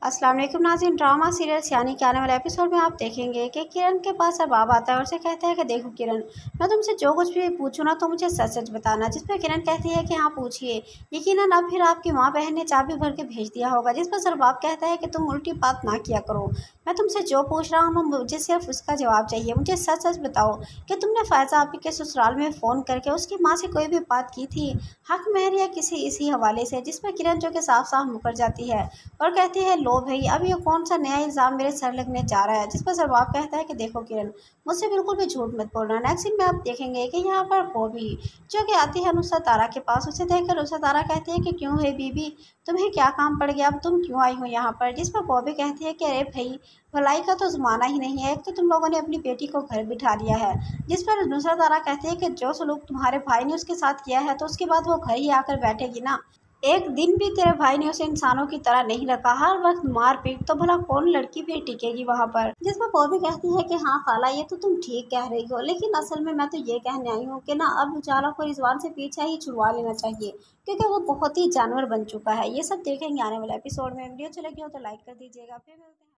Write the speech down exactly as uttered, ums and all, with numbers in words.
अस्सलाम वालेकुम नाज़रीन। ड्रामा सीरियल सियानी के आने वाले एपिसोड में आप देखेंगे कि किरण के पास अरबाब आता है और उसे कहता है कि देखो किरण, मैं तुमसे जो कुछ भी पूछूँ ना तो मुझे सच सच बताना। जिस पर किरण कहती है कि हाँ पूछिए। यकीनन अब फिर आपकी माँ बहन ने चाबी भर के भेज दिया होगा। जिस पर अरबाब कहता है कि तुम उल्टी बात ना किया करो, मैं तुमसे जो पूछ रहा हूँ मुझे सिर्फ उसका जवाब चाहिए। मुझे सच सच बताओ कि तुमने फ़ायज़ा आपी के ससुराल में फ़ोन करके उसकी माँ से कोई भी बात की थी, हक महर या किसी इसी हवाले से। जिस पर किरण जो कि साफ साफ मुकर जाती है और कहती है लो भाई, अब ये कौन सा नया इल्ज़ाम मेरे सर लगने जा रहा है। जिस पर जवाब कहता है कि देखो किरण, मुझसे बिल्कुल भी झूठ मत बोलना। नेक्स्ट सीन में आप देखेंगे कि यहाँ पर बॉबी जो कि आती है नुसरत तारा के पास। उसे देखकर नुसरत तारा कहती है कि क्यों है बीबी, तुम्हें क्या काम पड़ गया, अब तुम क्यों आई हो यहाँ पर। जिस पर बॉबी कहती है कि अरे भाई, भलाई का तो ज़माना ही नहीं है, एक तो तुम लोगों ने अपनी बेटी को घर बिठा लिया है। जिस पर नुसरत तारा कहती है कि जो सलूक तुम्हारे भाई ने उसके साथ किया है तो उसके बाद वो घर ही आकर बैठेगी ना। एक दिन भी तेरे भाई ने उसे इंसानों की तरह नहीं रखा, हर वक्त मार पीट, तो भला कौन लड़की भी टिकेगी वहाँ पर। जिसमें बॉबी कहती है कि हाँ खाला, ये तो तुम ठीक कह रही हो, लेकिन असल में मैं तो ये कहने आई हूँ कि ना अब उजाला को रिजवान से पीछा ही छुड़वा लेना चाहिए, क्योंकि वो बहुत ही जानवर बन चुका है। ये सब देखेंगे आने वाले एपिसोड में। वीडियो अच्छी लगी हो तो लाइक कर दीजिएगा। फिर मिलते हैं।